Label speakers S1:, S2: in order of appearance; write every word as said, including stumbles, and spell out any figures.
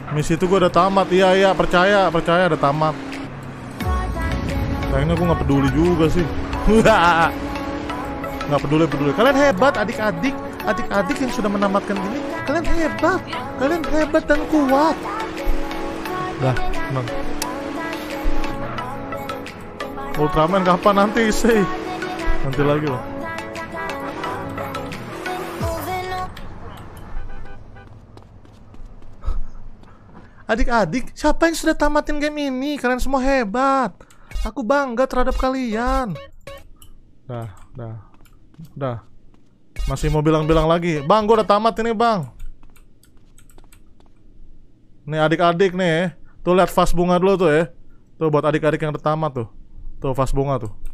S1: Misi itu gue udah tamat. Iya iya percaya percaya udah tamat. Kayaknya gue nggak peduli juga sih. Nggak peduli peduli. Kalian hebat adik-adik, adik-adik yang sudah menamatkan ini. Kalian hebat, kalian hebat dan kuat. Dah, tenang. Ultraman kapan nanti sih? Nanti lagi loh. Adik-adik, siapa yang sudah tamatin game ini? Kalian semua hebat. Aku bangga terhadap kalian. Dah, dah, dah. Masih mau bilang-bilang lagi, bang, gue udah tamat ini bang. Nih adik-adik nih, tuh lihat vas bunga dulu tuh ya. Tuh buat adik-adik yang udah tamat tuh. Tuh vas bunga tuh.